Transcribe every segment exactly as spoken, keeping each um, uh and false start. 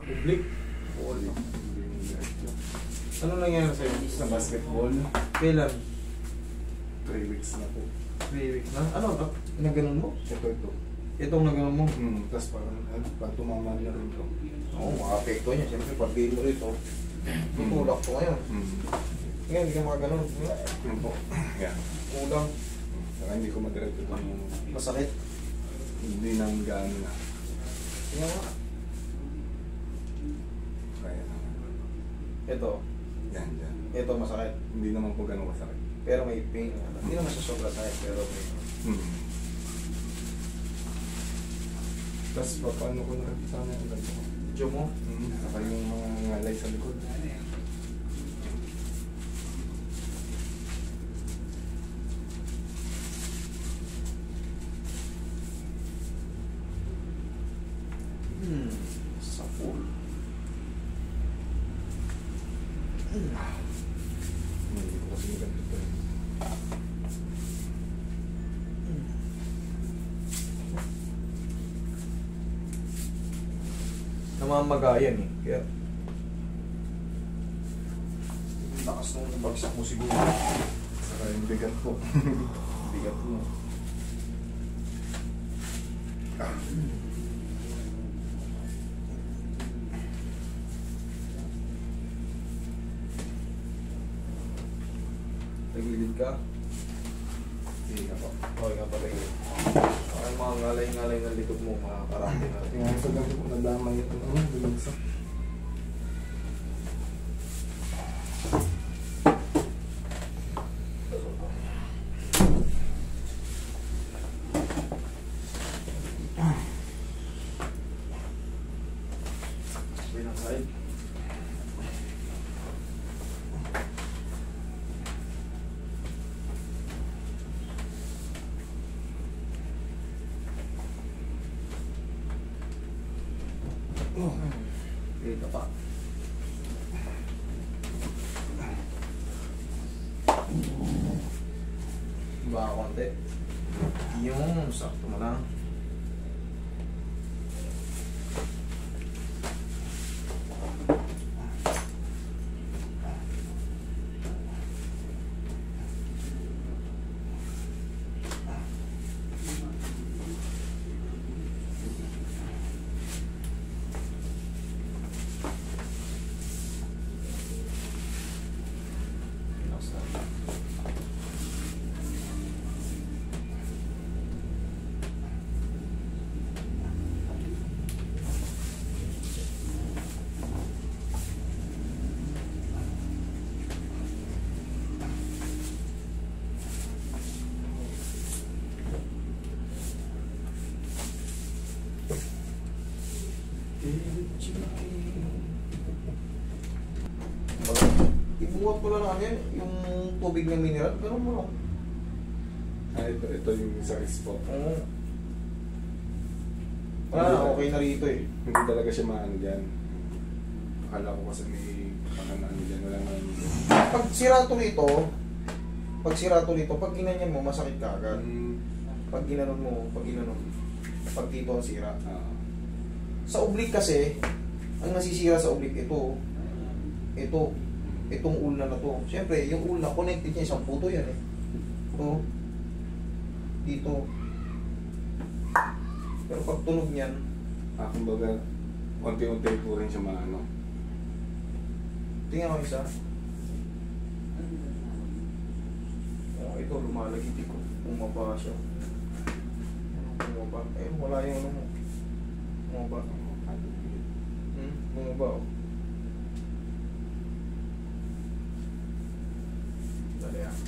Public? Ball. Ano nangyari sa'yo? Sa basketball, Kailan? three weeks na po. Three weeks na? Ano? Ah, naganon mo? Ito, ito. Itong naganon mo? Hmm, tapos parang, ano, pag tumama na rin ito. Oo, maka-apekto niya. Siyempre, pag di mo rito, tutulak to ngayon. Hmm. Ngayon, hindi ka makaganon. Ano po? Yan. Kulang. Saka hindi ko madiretso ito yung... Masakit. Hindi nang gaano na. Tingnan mo. Kaya naman. Ito. Yan, yan. Ito masakit. Hindi naman po ganun kasakit. Pero may pain. Hindi naman siya sobra sakit. Pero may... Hmm. Tapos pa, paano ko nakita na yung ganito ko? Diyo mo? Hmm. Saka yung mga ngalay sa likod. Hmm. Sa full. Hmm. Hindi ko kasi yung ganito eh. Namamagayan eh. Kaya... Lakas nung bagsak mo siguro. Saka yung bigat po. Bigat mo. Ah. Tagilid ka. Hindi nga po. Okay nga pala yun. Ay, mga ngalay-ngalay ng likod mo, mga karate na rin. Tingnan sa ganito po nadamay ito. Ano? Binagsak. Bilang side. Oh. Dito pa. Baka konti. Yung sakto mo lang. Ibuhat ko lang ano yan, yung tubig ng mineral, ganun mo lang. Ah, ito, ito yung sa spot. Oo. Wala na, okay na rito eh. Hindi talaga siya maano dyan. Akala ko kasi may panganaan dyan. Wala naman. Pag sirato rito, pag sirato rito, pag ginanyan mo, masakit ka agad. Hmm. Pag ginanon mo, pag ginanon, pag dito ang sira. Ah. Sa oblique kasi, ang nasisira sa oblique, ito, ito, itong ulna na to. Siyempre, yung ulna, connected niya, isang puto yan eh. Ito, dito. Pero pag tunog niyan, Ah, kumbaga, unti-unti po rin siya maano. tingnan mo isa. Oh, ito, lumalagiti ko. Bumaba siya. Bumaba. Eh, wala yung ano mo. Bumaba. Hmm, bumaba oh. Dali ah.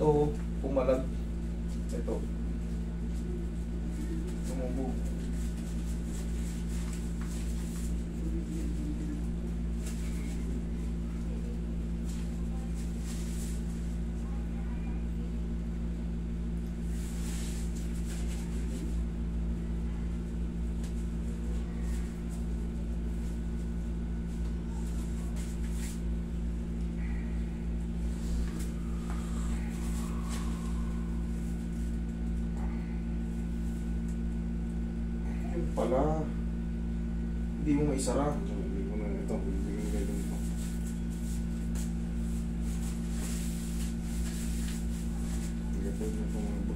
Ito, pumalag. Ito. Tumubog. Pala, hindi mo maisara. Hindi ko na ito. Hindi ko na ito. Hindi ko na ito.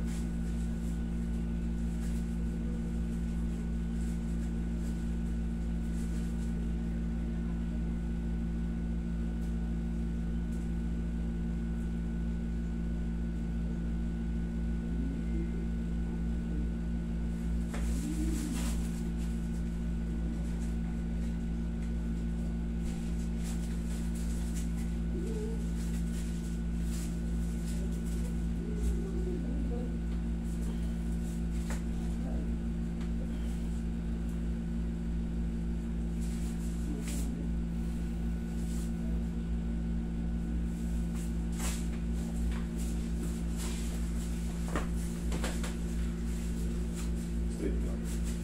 Straight lang.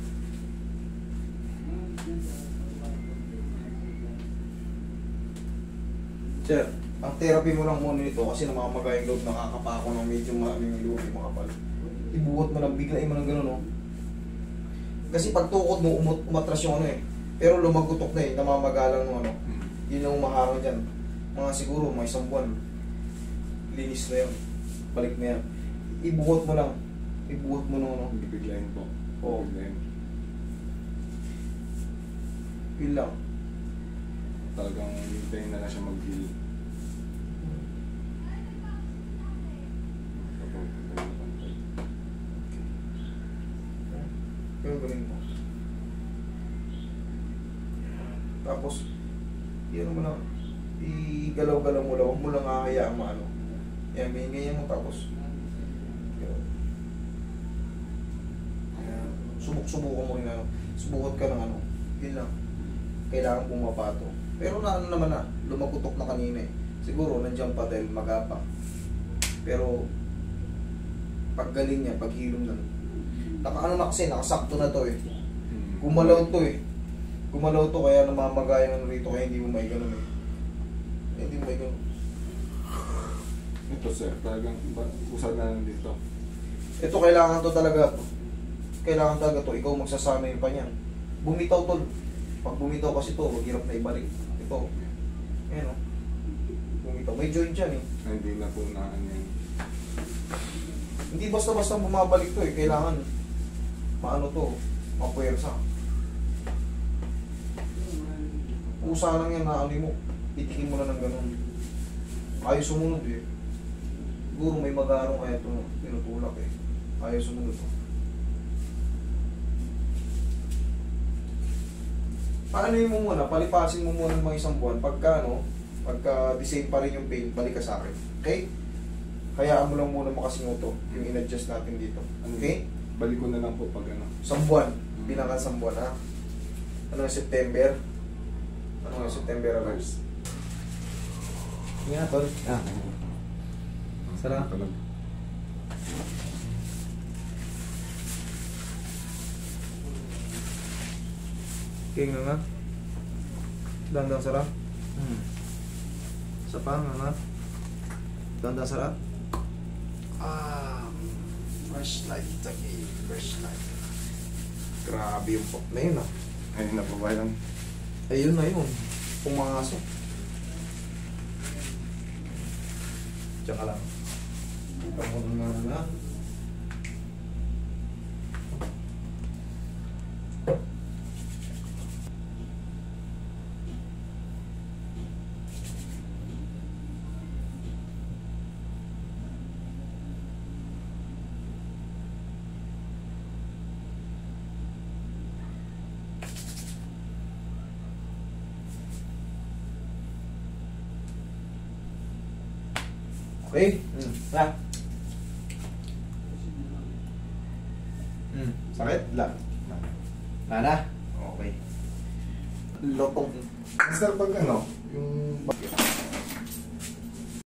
Sir, ang therapy mo lang muna nito kasi namamagay yung loob, nakakapako ng medyo maraming loob yung mga pal. Ibuhat mo lang, biglain mo ng gano'n, no? Kasi pag tukod mo, umut umatras yung ano eh. Pero lumagutok na eh, namamagalang ng ano. Yun ang umaharang dyan. Mga siguro, may isang buwan. Linis na yun. Balik na yan. Ibuhat mo lang. Ibuhat mo no, no? Bibiglayin po. Oo. Bibiglayin. Yun lang. Talagang hintayin na lang siya mag-heal. Tapos, hintayin na pantay. Yung galing mo. Tapos, yun mo lang. Igalaw-galaw mo lang. Huwag mo lang hahayaan maano. Yan, may ganyan mo tapos. Subok-subukan mo rin ano. Subukot ka ng ano. Yun lang. Kailangan pumapato. Pero na ano naman na, lumagutok na kanina eh. Siguro nandiyan pa dahil magapa. Pero pag galing niya, pag hilom na. Naka ano na kasi, nakasakto na to eh. Gumalaw to eh. Gumalaw to kaya namamagayan ano rito kaya hindi mo may ganun eh. Hindi mo may ganun. Ito sir, talagang usad na lang dito. Ito kailangan to talaga. Kailangan talaga to. Ikaw magsasanay pa niyan. Bumitaw tol. Pag bumitaw kasi to, maghirap na ibalik. Ito. Ayan o. Bumitaw. May joint dyan eh. Ay, hindi na po na ano yan. Hindi basta-basta bumabalik to eh. Kailangan maano to. Mapuwersa. Usa lang yan na ano mo. Itikin mo na ng ganun. Ayaw sumunod eh. Siguro may magarong kaya ito tinutulak eh. Ayaw sumunod to. Paano mo muna, palipasin mo muna ng mga isang buwan. Pagka ano, pagka the same pa rin yung pain, balik ka sa akin. Okay? Hayaan mo lang muna makasinguto yung in-adjust natin dito. Okay? Balik ko na lang po pag ano. Isang buwan. Pinaka isang buwan ha. Ano yung September? Ano yung September alas? Nga tol. Ah. Sarap. Talaga. King na nga. Dandang sarap. Hmm. Sa pa nga nga. Dandang sarap. Ah. Fresh light again. Fresh light. Grabe yung pop na yun ah. Ayun na po ba yan? Ayun na yun. Pumasok. Tsaka lang. Ito mo na nga. Okay? Hmm. Ah. Sakit? La. Nana? Okay. Lotong. Master, pag ano, yung...